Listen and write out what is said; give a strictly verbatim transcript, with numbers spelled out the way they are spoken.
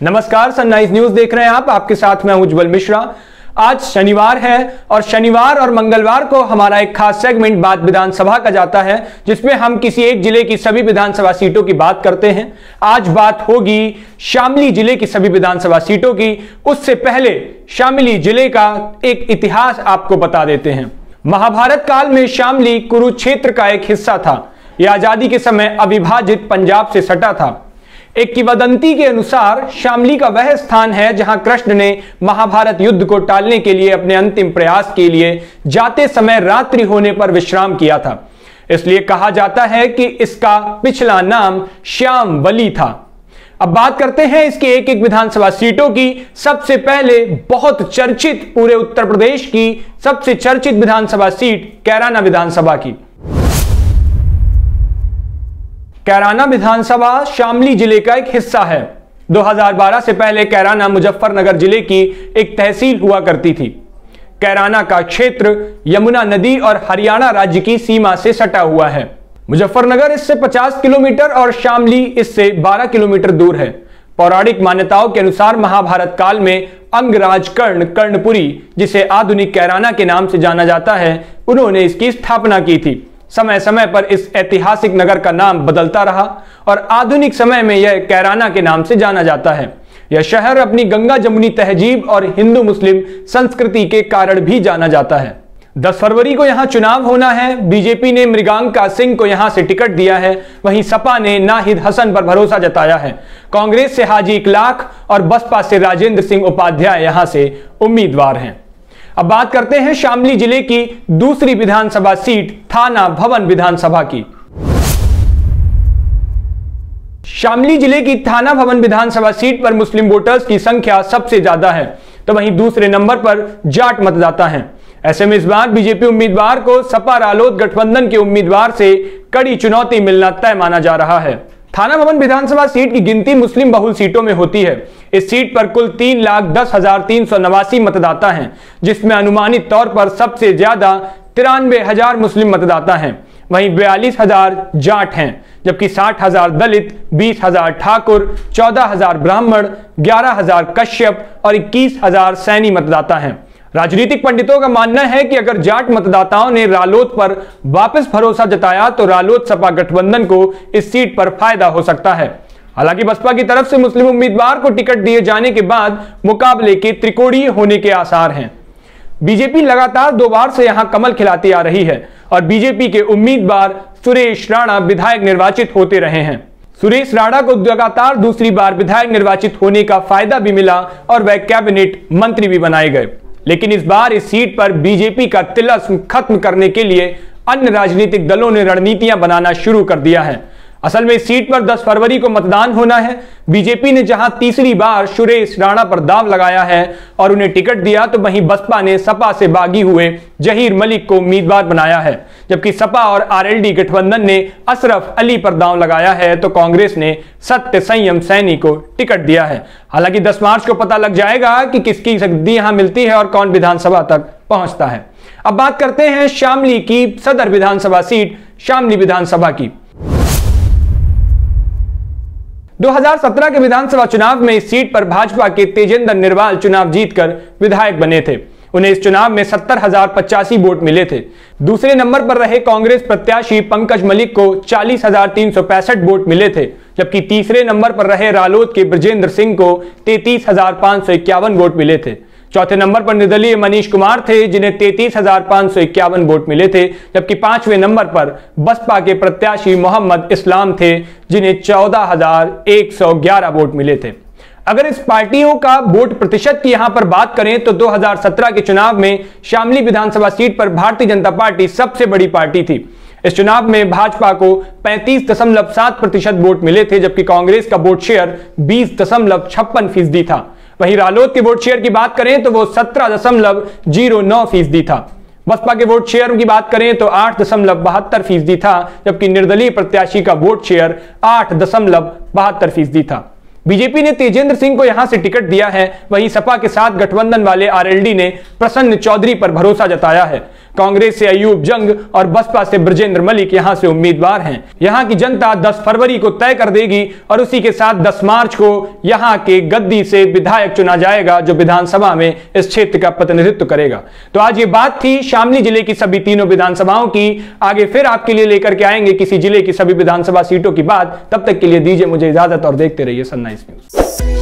नमस्कार, sunrise news देख रहे हैं आप। आपके साथ मैं उज्जवल मिश्रा। आज शनिवार है और शनिवार और मंगलवार को हमारा एक खास सेगमेंट बात विधानसभा का जाता है, जिसमें हम किसी एक जिले की सभी विधानसभा सीटों की बात करते हैं। आज बात होगी शामली जिले की सभी विधानसभा सीटों की। उससे पहले शामली जिले का एक इतिहास आपको बता देते हैं। महाभारत काल में शामली कुरुक्षेत्र का एक हिस्सा था। यह आजादी के समय अविभाजित पंजाब से सटा था। एक किंवदंती के अनुसार शामली का वह स्थान है जहां कृष्ण ने महाभारत युद्ध को टालने के लिए अपने अंतिम प्रयास के लिए जाते समय रात्रि होने पर विश्राम किया था। इसलिए कहा जाता है कि इसका पिछला नाम श्यामवली था। अब बात करते हैं इसके एक एक विधानसभा सीटों की। सबसे पहले बहुत चर्चित, पूरे उत्तर प्रदेश की सबसे चर्चित विधानसभा सीट कैराना विधानसभा की। कैराना विधानसभा शामली जिले का एक हिस्सा है। दो हज़ार बारह से पहले कैराना मुजफ्फरनगर जिले की एक तहसील हुआ करती थी। कैराना का क्षेत्र यमुना नदी और हरियाणा राज्य की सीमा से सटा हुआ है। मुजफ्फरनगर इससे पचास किलोमीटर और शामली इससे बारह किलोमीटर दूर है। पौराणिक मान्यताओं के अनुसार महाभारत काल में अंगराज कर्ण कर्णपुरी, जिसे आधुनिक कैराना के नाम से जाना जाता है, उन्होंने इसकी स्थापना की थी। समय समय पर इस ऐतिहासिक नगर का नाम बदलता रहा और आधुनिक समय में यह कैराना के नाम से जाना जाता है। यह शहर अपनी गंगा जमुनी तहजीब और हिंदू मुस्लिम संस्कृति के कारण भी जाना जाता है। दस फरवरी को यहां चुनाव होना है। बीजेपी ने मृगांका सिंह को यहां से टिकट दिया है। वहीं सपा ने नाहिद हसन पर भरोसा जताया है। कांग्रेस से हाजी इकलाख और बसपा से राजेंद्र सिंह उपाध्याय यहां से उम्मीदवार हैं। अब बात करते हैं शामली जिले की दूसरी विधानसभा सीट थाना भवन विधानसभा की। शामली जिले की थाना भवन विधानसभा सीट पर मुस्लिम वोटर्स की संख्या सबसे ज्यादा है, तो वहीं दूसरे नंबर पर जाट मतदाता हैं। ऐसे में इस बार बीजेपी उम्मीदवार को सपा रालोद गठबंधन के उम्मीदवार से कड़ी चुनौती मिलना तय माना जा रहा है। थाना भवन विधानसभा सीट की गिनती मुस्लिम बहुल सीटों में होती है। इस सीट पर कुल तीन लाख दस हजार तीन सौ नवासी मतदाता हैं, जिसमें अनुमानित तौर पर सबसे ज्यादा तिरानवे हजार मुस्लिम मतदाता हैं। वहीं बयालीस हजार जाट हैं, जबकि साठ हजार दलित, बीस हजार ठाकुर, चौदह हजार ब्राह्मण, ग्यारह हजार कश्यप और इक्कीस हजार सैनी मतदाता हैं। राजनीतिक पंडितों का मानना है कि अगर जाट मतदाताओं ने रालोद पर वापस भरोसा जताया तो रालोद सपा गठबंधन को इस सीट पर फायदा हो सकता है। हालांकि बसपा की तरफ से मुस्लिम उम्मीदवार को टिकट दिए जाने के बाद मुकाबले के त्रिकोणीय होने के आसार हैं। बीजेपी लगातार दो बार से यहां कमल खिलाती आ रही है और बीजेपी के उम्मीदवार सुरेश राणा विधायक निर्वाचित होते रहे हैं। सुरेश राणा को लगातार दूसरी बार विधायक निर्वाचित होने का फायदा भी मिला और वह कैबिनेट मंत्री भी बनाए गए। लेकिन इस बार इस सीट पर बीजेपी का तिलिस्म खत्म करने के लिए अन्य राजनीतिक दलों ने रणनीतियां बनाना शुरू कर दिया है। असल में इस सीट पर दस फरवरी को मतदान होना है। बीजेपी ने जहां तीसरी बार सुरेश राणा पर दांव लगाया है और उन्हें टिकट दिया, तो वहीं बसपा ने सपा से बागी हुए जहीर मलिक को उम्मीदवार बनाया है। जबकि सपा और आरएलडी गठबंधन ने अशरफ अली पर दांव लगाया है, तो कांग्रेस ने सत्य संयम सैनी को टिकट दिया है। हालांकि दस मार्च को पता लग जाएगा कि किसकी गद्दी यहां मिलती है और कौन विधानसभा तक पहुंचता है। अब बात करते हैं शामली की सदर विधानसभा सीट शामली विधानसभा की। दो हज़ार सत्रह के विधानसभा चुनाव में इस सीट पर भाजपा के तेजेंद्र निर्वाल चुनाव जीतकर विधायक बने थे। उन्हें इस चुनाव में सत्तर हजार पचासी वोट मिले थे। दूसरे नंबर पर रहे कांग्रेस प्रत्याशी पंकज मलिक को चालीस हजार तीन सौ पैंसठ वोट मिले थे, जबकि तीसरे नंबर पर रहे रालोद के ब्रजेंद्र सिंह को तैंतीस हजार पांच सौ इक्यावन वोट मिले थे। चौथे नंबर पर निर्दलीय मनीष कुमार थे, जिन्हें तैंतीस हजार पांच सौ इक्यावन वोट मिले थे, जबकि पांचवें नंबर पर बसपा के प्रत्याशी मोहम्मद इस्लाम थे, जिन्हें चौदह हजार एक सौ ग्यारह वोट मिले थे। अगर इस पार्टियों का वोट प्रतिशत की यहां पर बात करें तो दो हज़ार सत्रह के चुनाव में शामली विधानसभा सीट पर भारतीय जनता पार्टी सबसे बड़ी पार्टी थी। इस चुनाव में भाजपा को पैंतीस दशमलव सात प्रतिशत वोट मिले थे, जबकि कांग्रेस का वोट शेयर बीस दशमलव छप्पन फीसदी था। वहीं रालोद के वोट शेयर की बात करें तो वो सत्रह दशमलव जीरो नौ फीसदी था। बसपा के वोट शेयर की बात करें तो आठ दशमलव बहत्तर फीसदी था, जबकि निर्दलीय प्रत्याशी का वोट शेयर आठ दशमलव बहत्तर फीसदी था। बीजेपी ने तेजेंद्र सिंह को यहां से टिकट दिया है। वहीं सपा के साथ गठबंधन वाले आरएलडी ने प्रसन्न चौधरी पर भरोसा जताया है। कांग्रेस से अयूब जंग और बसपा से ब्रजेंद्र मलिक यहां से उम्मीदवार हैं। यहां की जनता दस फरवरी को तय कर देगी और उसी के साथ दस मार्च को यहां के गद्दी से विधायक चुना जाएगा जो विधानसभा में इस क्षेत्र का प्रतिनिधित्व करेगा। तो आज ये बात थी शामली जिले की सभी तीनों विधानसभाओं की। आगे फिर आपके लिए लेकर के आएंगे किसी जिले की सभी विधानसभा सीटों की बात। तब तक के लिए दीजिए मुझे इजाजत और देखते रहिए सनराइज न्यूज।